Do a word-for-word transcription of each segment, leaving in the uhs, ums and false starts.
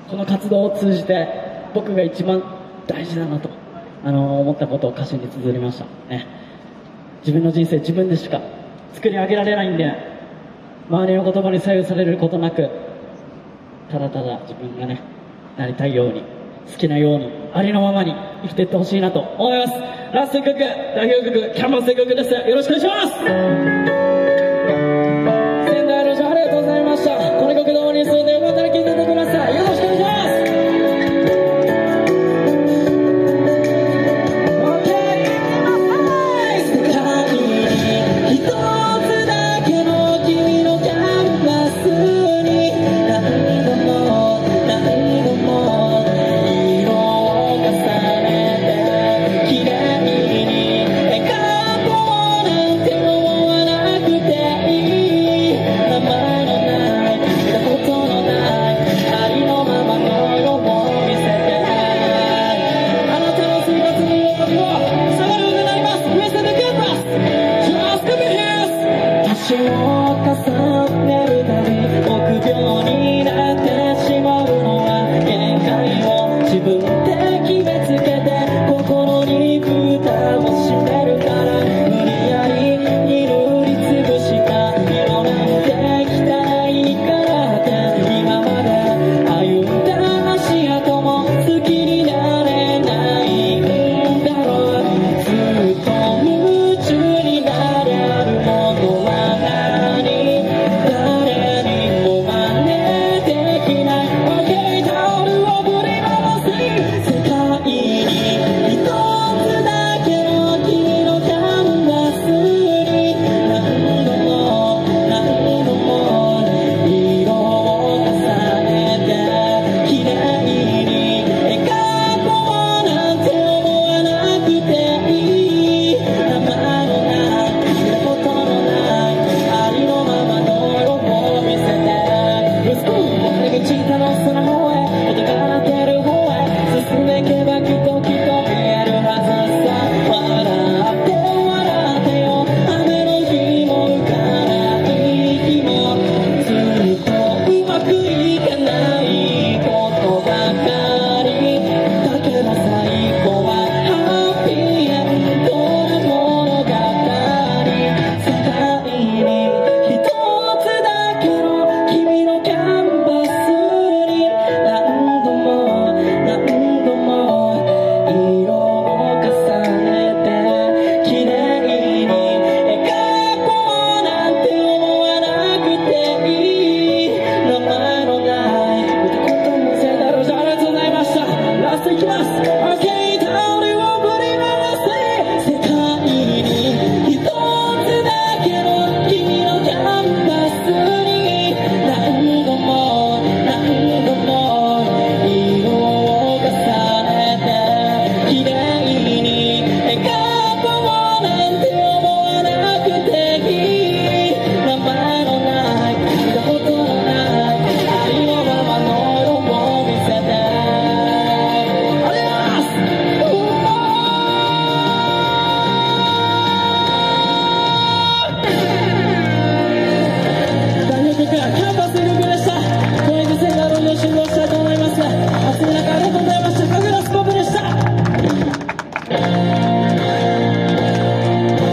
この活動を通じて僕が一番大事だなと、あの思ったことを歌詞に綴りました、ね、自分の人生自分でしか作り上げられないんで、周りの言葉に左右されることなく、ただただ自分がねなりたいように、好きなように、ありのままに生きていってほしいなと思います。ラスト曲、代表曲キャンバスという曲です。よろしくお願いします。仙台の人ありがとうございました。この曲どうに住んでよかったら聴いていてください。よろしくお願いします。年を重ねるたび臆病になってしまうのは、限界を自分で決めつけて心に蓋を閉めるから、無理やりに塗りつぶした色なんて汚いからって、今まで歩んだ足跡も好きになれないんだろう。ずっと夢中になれるものは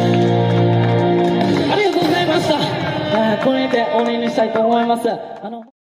これにて終わりにしたいと思います。あの